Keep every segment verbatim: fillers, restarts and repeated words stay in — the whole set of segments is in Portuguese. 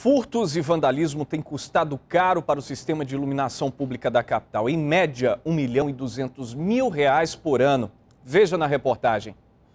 Furtos e vandalismo têm custado caro para o sistema de iluminação pública da capital. Em média, um milhão e duzentos mil reais por ano. Veja na reportagem.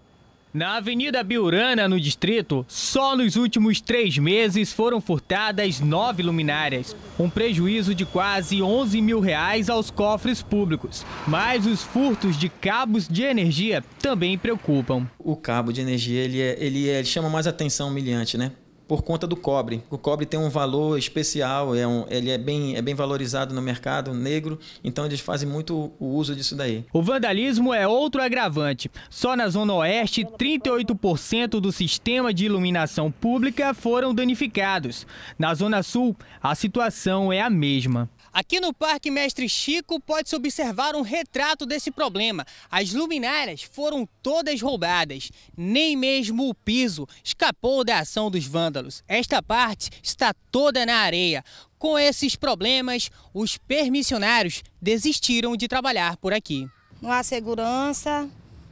Na Avenida Biurana, no distrito, só nos últimos três meses foram furtadas nove luminárias. Um prejuízo de quase onze mil reais aos cofres públicos. Mas os furtos de cabos de energia também preocupam. O cabo de energia ele, é, ele, é, ele chama mais atenção humilhante, né? Por conta do cobre. O cobre tem um valor especial, é um, ele é bem, é bem valorizado no mercado negro, então eles fazem muito o uso disso daí. O vandalismo é outro agravante. Só na Zona Oeste, trinta e oito por cento do sistema de iluminação pública foram danificados. Na Zona Sul, a situação é a mesma. Aqui no Parque Mestre Chico pode-se observar um retrato desse problema. As luminárias foram todas roubadas. Nem mesmo o piso escapou da ação dos vândalos. Esta parte está toda na areia. Com esses problemas, os permissionários desistiram de trabalhar por aqui. Não há segurança,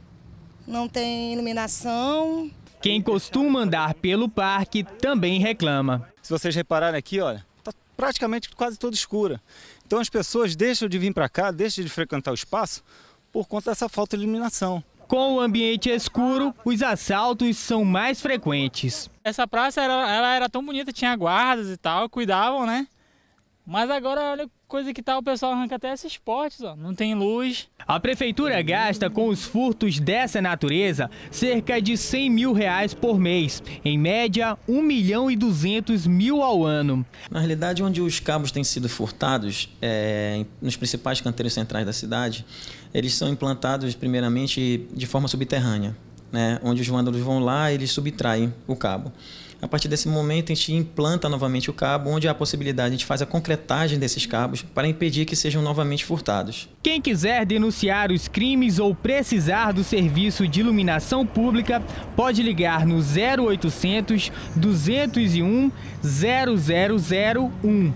não tem iluminação. Quem costuma andar pelo parque também reclama. Se vocês repararem aqui, olha, praticamente quase toda escura. Então as pessoas deixam de vir para cá, deixam de frequentar o espaço por conta dessa falta de iluminação. Com o ambiente escuro, os assaltos são mais frequentes. Essa praça era, ela era tão bonita, tinha guardas e tal, cuidavam, né? Mas agora, olha, coisa que tá, o pessoal arranca até esses postes, ó, não tem luz. A prefeitura gasta com os furtos dessa natureza cerca de cem mil reais por mês. Em média, um milhão e duzentos mil ao ano. Na realidade, onde os cabos têm sido furtados, é, nos principais canteiros centrais da cidade, eles são implantados primeiramente de forma subterrânea, né? Onde os vândalos vão lá e eles subtraem o cabo. A partir desse momento, a gente implanta novamente o cabo, onde há a possibilidade, a gente faz a concretagem desses cabos para impedir que sejam novamente furtados. Quem quiser denunciar os crimes ou precisar do serviço de iluminação pública, pode ligar no zero oitocentos, duzentos e um, zero zero zero um.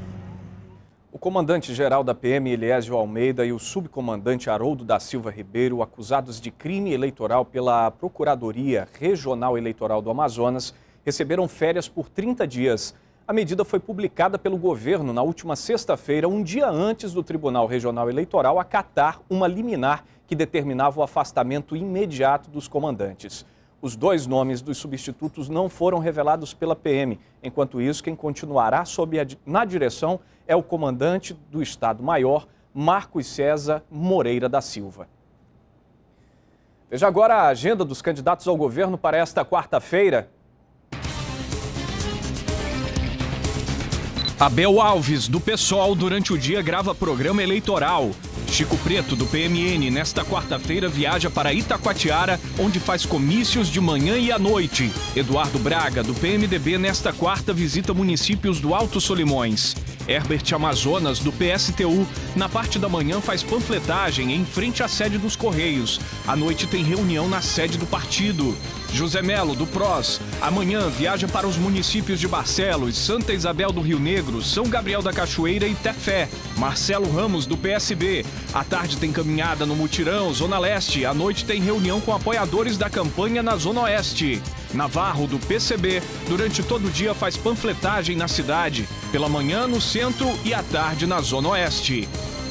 O comandante-geral da P M, Eliésio Almeida, e o subcomandante Haroldo da Silva Ribeiro, acusados de crime eleitoral pela Procuradoria Regional Eleitoral do Amazonas, receberam férias por trinta dias. A medida foi publicada pelo governo na última sexta-feira, um dia antes do Tribunal Regional Eleitoral acatar uma liminar que determinava o afastamento imediato dos comandantes. Os dois nomes dos substitutos não foram revelados pela P M. Enquanto isso, quem continuará sob a, na direção é o comandante do Estado-Maior, Marcos César Moreira da Silva. Veja agora a agenda dos candidatos ao governo para esta quarta-feira. Abel Alves, do PSOL, durante o dia grava programa eleitoral. Chico Preto, do P M N, nesta quarta-feira viaja para Itacoatiara, onde faz comícios de manhã e à noite. Eduardo Braga, do P M D B, nesta quarta visita municípios do Alto Solimões. Herbert Amazonas, do P S T U, na parte da manhã faz panfletagem em frente à sede dos Correios. À noite tem reunião na sede do partido. José Melo, do P R O S, amanhã viaja para os municípios de Barcelos, Santa Isabel do Rio Negro, São Gabriel da Cachoeira e Tefé. Marcelo Ramos, do P S B, à tarde tem caminhada no Mutirão, Zona Leste. À noite tem reunião com apoiadores da campanha na Zona Oeste. Navarro, do P C B, durante todo o dia faz panfletagem na cidade. Pela manhã no centro e à tarde na Zona Oeste.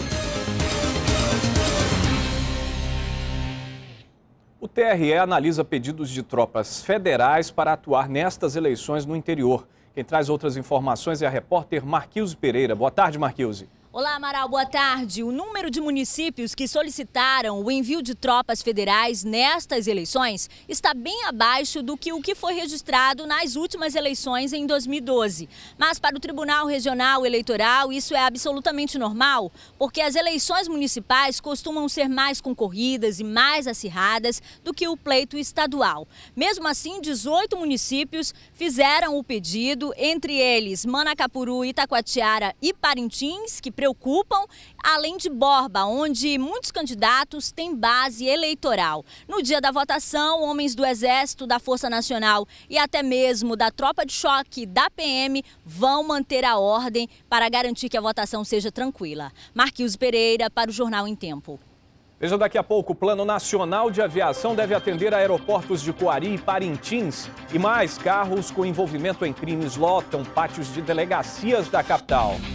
O T R E analisa pedidos de tropas federais para atuar nestas eleições no interior. Quem traz outras informações é a repórter Marquilze Pereira. Boa tarde, Marquilze. Olá, Amaral, boa tarde. O número de municípios que solicitaram o envio de tropas federais nestas eleições está bem abaixo do que o que foi registrado nas últimas eleições em dois mil e doze. Mas para o Tribunal Regional Eleitoral isso é absolutamente normal, porque as eleições municipais costumam ser mais concorridas e mais acirradas do que o pleito estadual. Mesmo assim, dezoito municípios fizeram o pedido, entre eles Manacapuru, Itacoatiara e Parintins, que preocupam, além de Borba, onde muitos candidatos têm base eleitoral. No dia da votação, homens do Exército, da Força Nacional e até mesmo da Tropa de Choque da P M vão manter a ordem para garantir que a votação seja tranquila. Marquilze Pereira para o Jornal em Tempo. Veja daqui a pouco, o Plano Nacional de Aviação deve atender aeroportos de Coari e Parintins. E mais carros com envolvimento em crimes lotam pátios de delegacias da capital.